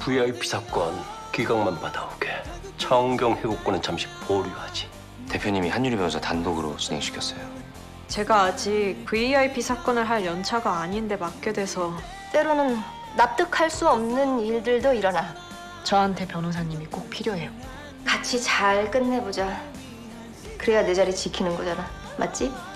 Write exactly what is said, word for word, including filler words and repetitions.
브이아이피 사건 기각만 받아오게. 차은경 해고권은 잠시 보류하지. 대표님이 한유리 변호사 단독으로 진행시켰어요. 제가 아직 브이아이피 사건을 할 연차가 아닌데 맡게 돼서 때로는 납득할 수 없는 일들도 일어나. 저한테 변호사님이 꼭 필요해요. 같이 잘 끝내보자. 그래야 내 자리 지키는 거잖아. 맞지?